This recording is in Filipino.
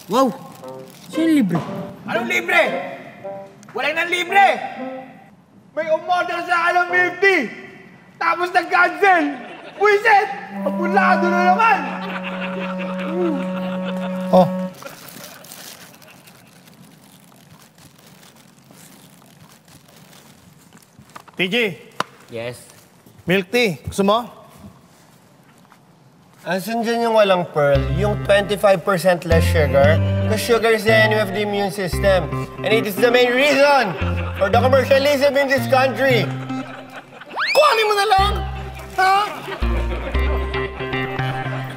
Wow! Sino libre? Anong libre? Walang nang libre! May umorder sa akin ng milk tea! Tapos nag-cancel! Buisit! Pabulado na naman! Oh. TJ, Yes. milk tea. Gusto mo? Asan dyan yung walang pearl? Yung 25% less sugar? Because sugar is the enemy of the immune system. And it is the main reason for the commercialism in this country. Kuhanin mo na lang! Ha?